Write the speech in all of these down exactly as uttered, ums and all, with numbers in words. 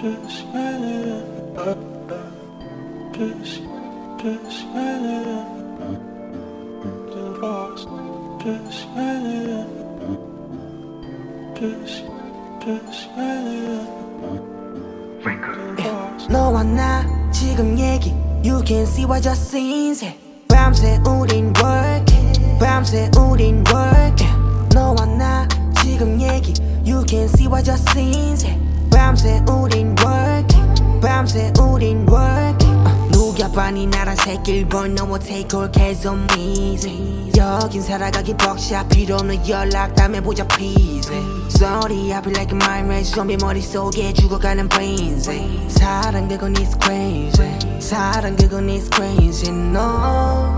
너와 나 지금 얘기 You can see what you're seeing 밤새 우린 work 밤새 우린 work 너와 나 지금 얘기 You can see what you're seeing 밤새 우린 work 밤새 우린 work 누가 봐니 나랑 새길 벌 너무 take all cares on me 여긴 살아가기 벅샷 필요없는 연락 다음에 보자 please Sorry I feel like a mindless 좀비 머릿속에 죽어가는 brains 사랑 그건 is crazy 사랑 그건 is crazy no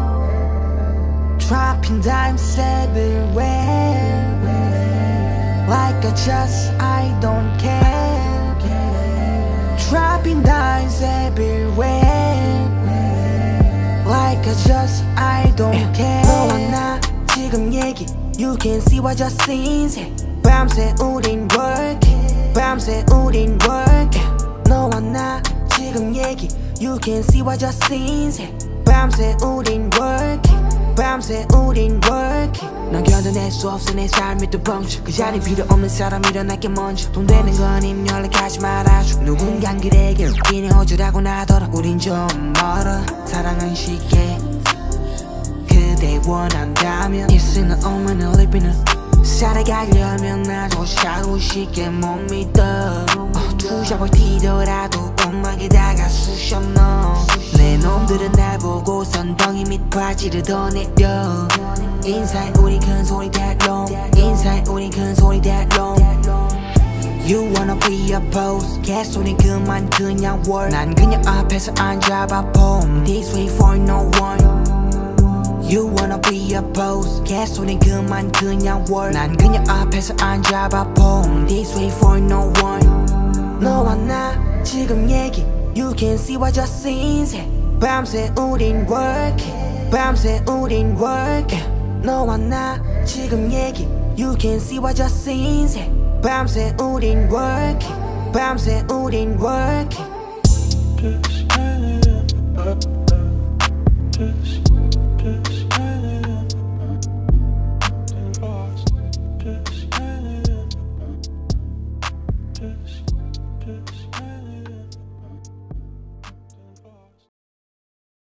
Dropping dimes everywhere Like I just I don't care Dropping dimes everywhere Like I just I don't care 너와 나 지금 얘기 You can see what you're seeing 밤새 우린 work 밤새 우린 work 너와 나 지금 얘기 You can see what you're seeing 밤새 우린 work 밤새 우린 work 넌 견뎌낼 수 없어 내 삶이 또 벙쳐 그 자리 필요 없는 사람 일어날게 먼저 돈 되는 건 임 연락하지 말아줘 누군간 그에게 웃기니 어쩌라고 나더러 우린 좀 멀어 사랑은 쉽게 그대 원한다면 있으나 오면은 living 살아가려면 나도 사고 쉽게 못 믿어 어, 투잡을 뛰더라도 음악에다가 쑤셔 넣어 내 놈들은 날 보고 선덩이 밑 바지를 더 내려 인사에 우리 큰 소리 that long 인사에 우리 큰 소리 that long You wanna be a boss 개소리 그만 그냥 work 난 그냥 앞에서 앉아봐 폼 This way for no one You wanna be a boss 개소리 그만 그냥 work 난 그냥 앞에서 앉아봐 폼 This way for no one 너와 나 지금 얘기 You can see what you're seeing 밤새 우린 work 밤새 우린 work 너와 나 지금 얘기 You can see what you're seeing 밤새 우린 work 밤새 우린 work